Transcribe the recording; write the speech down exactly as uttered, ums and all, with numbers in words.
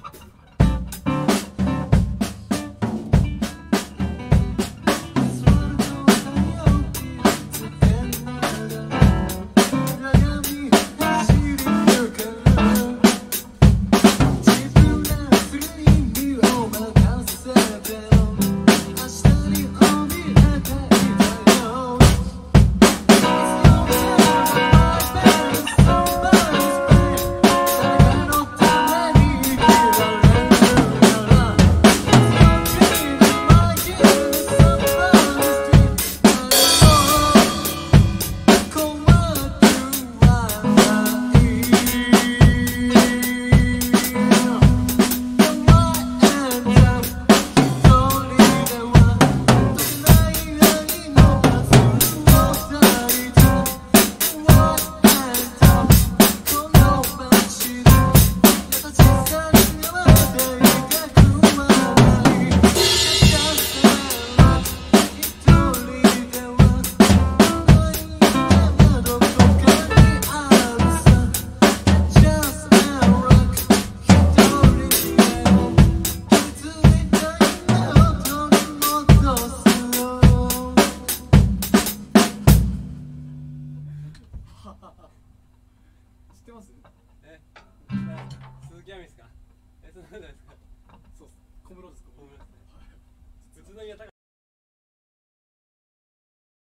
ってます？ え、鈴木亜美ですか？え、そんなことないですか？ そうっす。小室ですか？ 小室ですね。宇都宮隆